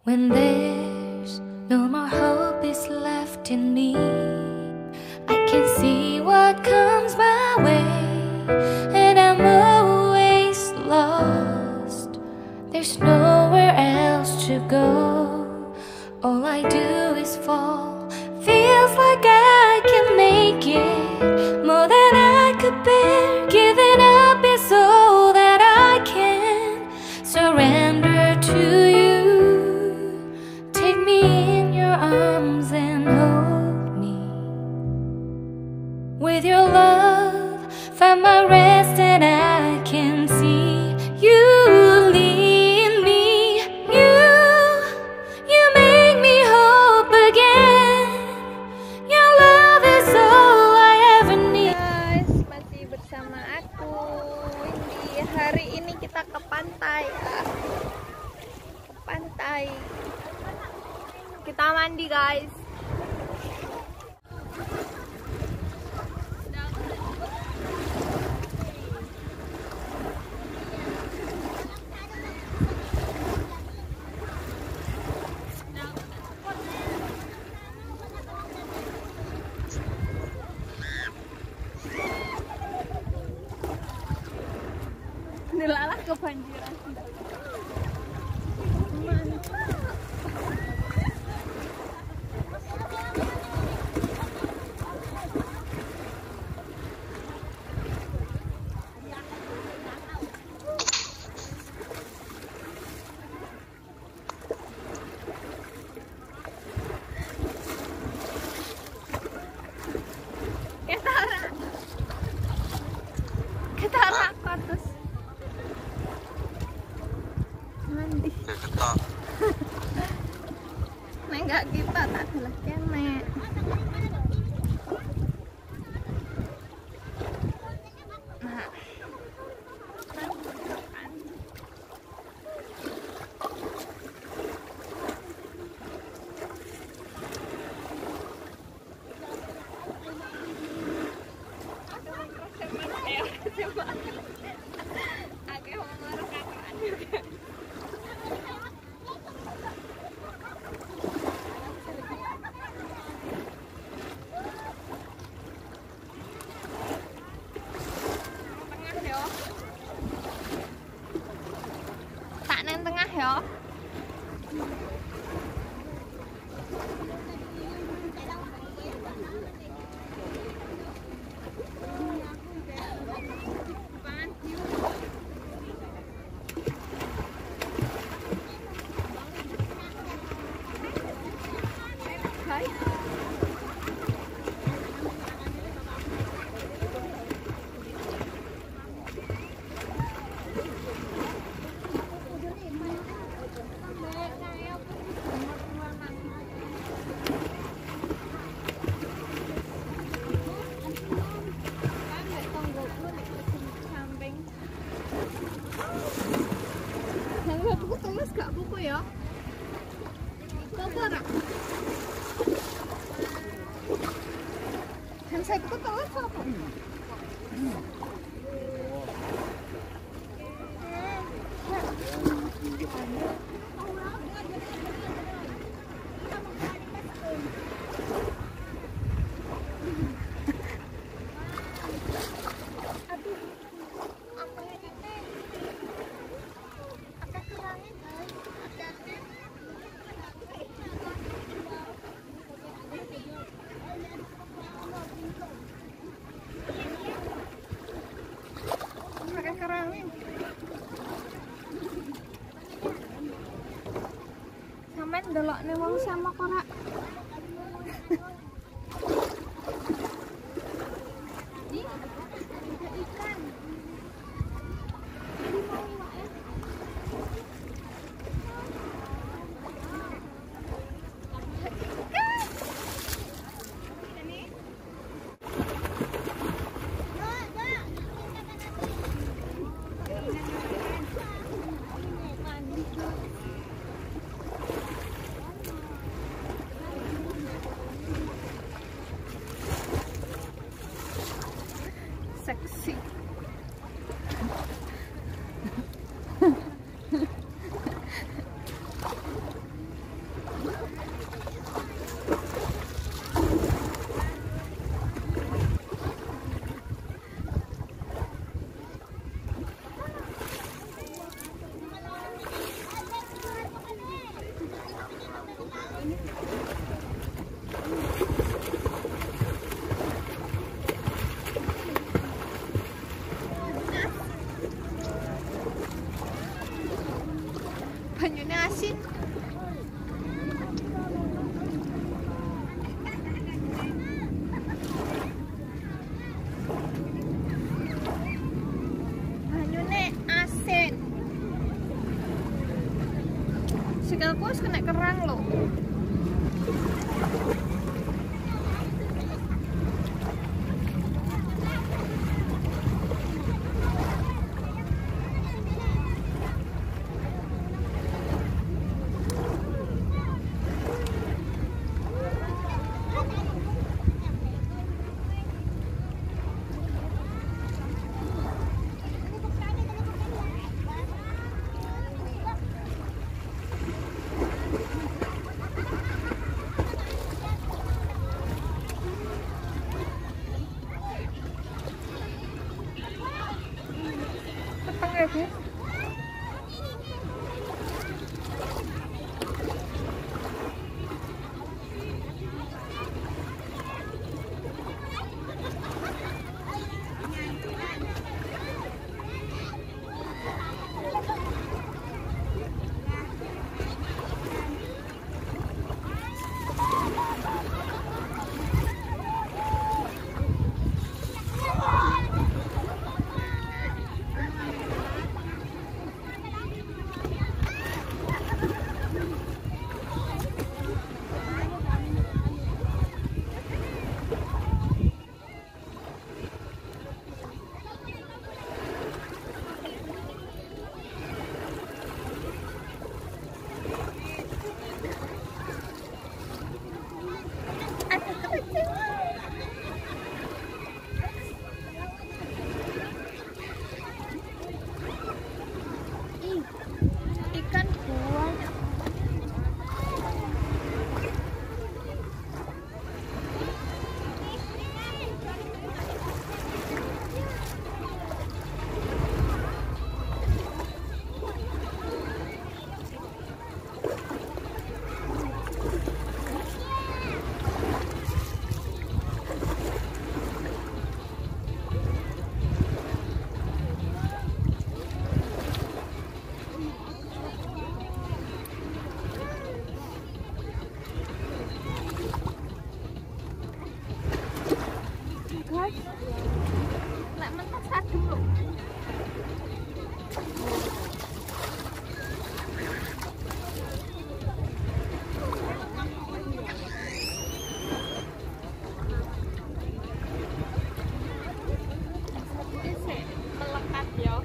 When there's no more hope is left in me, I can see what comes my way, and I'm always lost. There's nowhere else to go. All I do is fall. Feels like I can make it more than I could bear. Giving up is all that I can surrender to you. Take me in your arms and hold me. With your love, find my rest, and I can see you lead me. You make me hope again. Your love is all I ever need. Guys, masih bersama aku Windy. Hari ini kita ke pantai ya. Ke pantai. Kita mandi guys. Nilalah kebanjiran. Ketara kotos. Mandi. Nek enggak kita tak adalah kene. Nah. Tak nang tengah ya. Buku tulis gak buku ya? Buku ora? Kan saya buku tulis apa? Sampai ndelokne wong sama kora. Ikan. Banyunya asin. Banyunya asin. Sikilku wis kena kerang loh. Okay. Ikan buah. Guys, nek mentas adem lho. Melekat ya.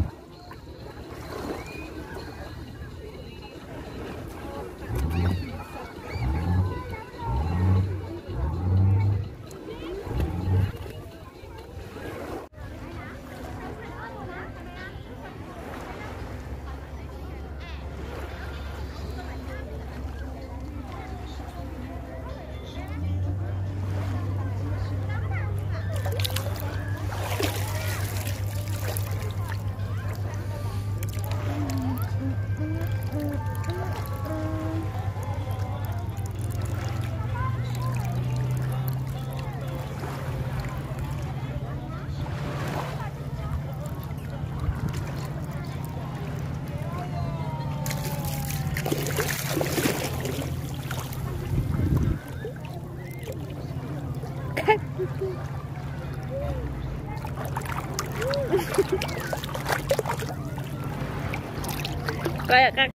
Kayak kak.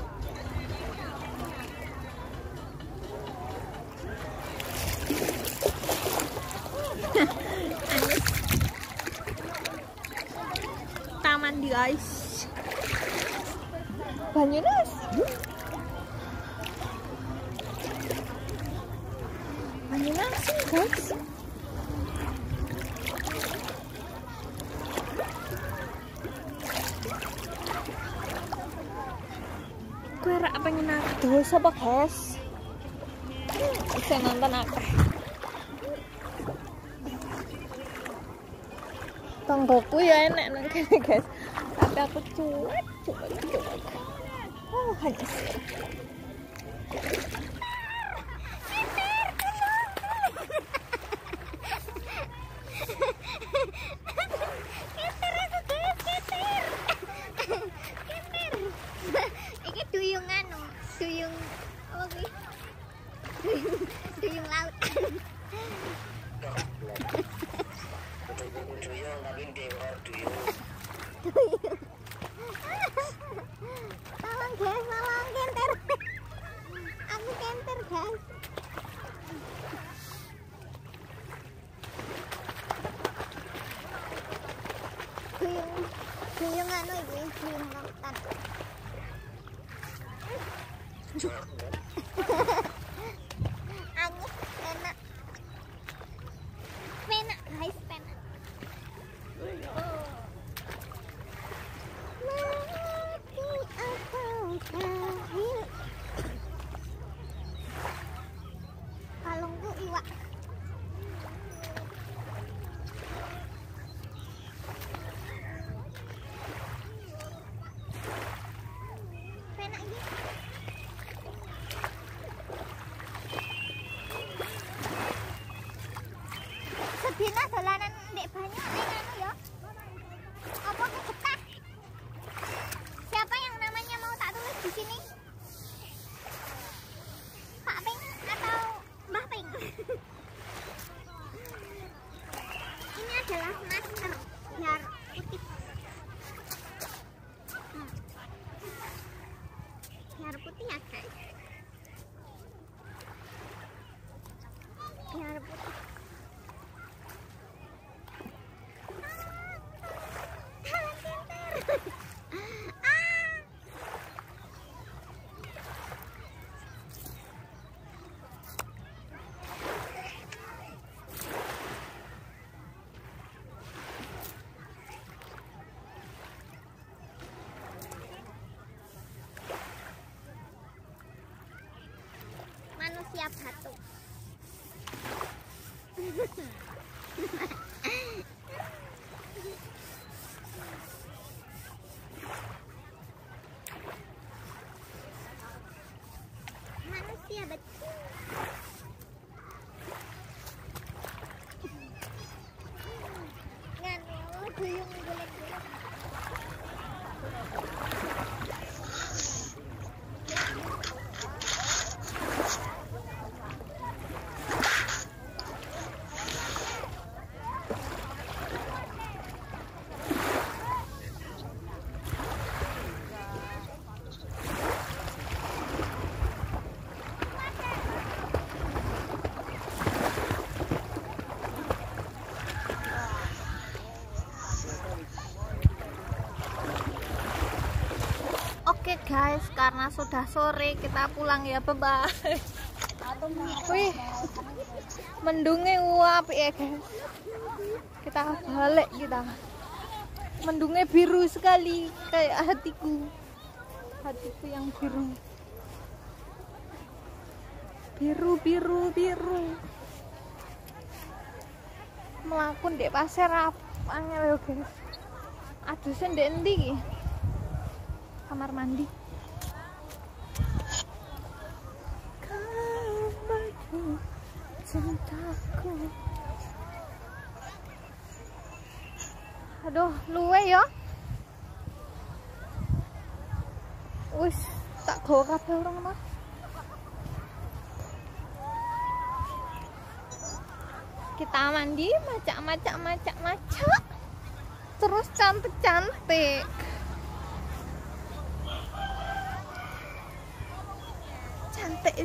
Taman di guys. Banyunas. Banyunas guys. Kue rak pengen terus apa guys? Bisa nonton akeh. Tonggoku ya enak nang kene guys. Tapi aku cuek. Oh, hanya sih. apa kuwi? Duyung laut. Duyung tapi dewa duyung. Tolong guys, tolong kenter. Aku kenter guys. Duyung anu iki, duyung lautan. Angin enak. Penak guys, penak. Mati atau kahil. Kalungku iwak. Penak iki. Sedina dolanan ndek banyak anu ya. Apa kegetah? Siapa yang namanya mau tak tulis di sini? Pak Ping atau Mbah Ping? Ini adalah masker biar putih. Biar putih ya guys. Biar putih. Manusia batu. Manusia batu. Nganu duyung golek-golek. Oke guys, karena sudah sore kita pulang ya, bye. Wih, mendungnya uap ya guys. Kita balik kita. Mendungnya biru sekali kayak hatiku. Hatiku yang biru. Biru. Melakun di pasir angel ya guys. Aduh ndek endi iki? Kamar mandi. Kamarku cintaku. Aduh, luwe ya. Wis tak gawa kabeh orang mah. Kita mandi, macak. Terus cantik-cantik. Cantik.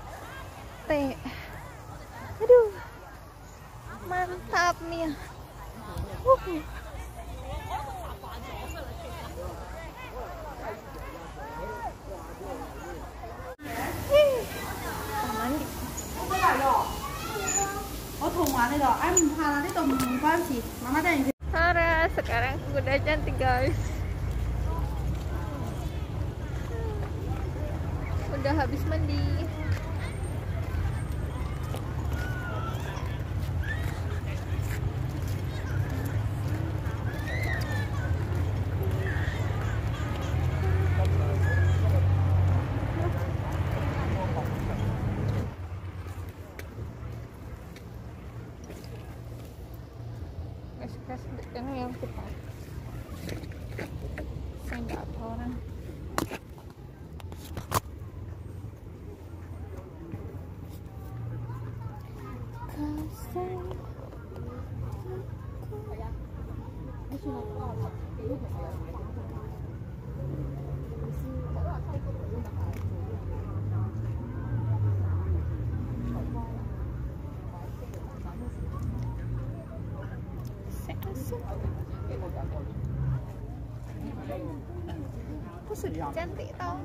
Aduh. Mantap nih. Mandi. Tara, sekarang aku udah cantik guys. Udah habis mandi. Gas ini yang kita. Saya nggak ada orang. Cantik tau.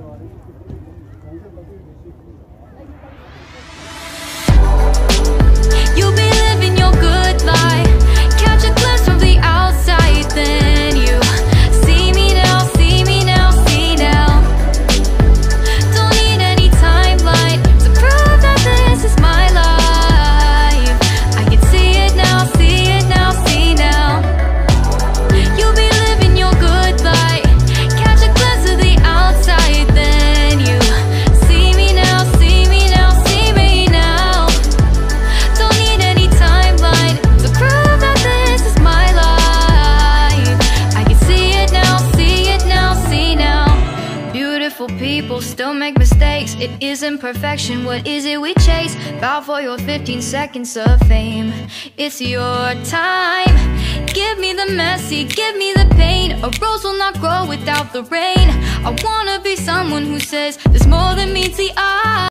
You'll be living your good life. Catch a glimpse from the outside, then you see me now, see me now, see now. Don't need any timeline to prove that this is my life. I can see it now, see it now, see now. You'll be living your good life. Catch a glimpse of the outside, then you see me now, see me now, see me now. Don't need any timeline to prove that this is my life. I can see it now, see it now, see now. Beautiful people still make mistakes. It isn't perfection, what is it we chase? Bow for your 15 seconds of fame. It's your time. Give me the messy, give me the pain. A rose will not grow without the rain. I wanna be someone who says there's more than meets the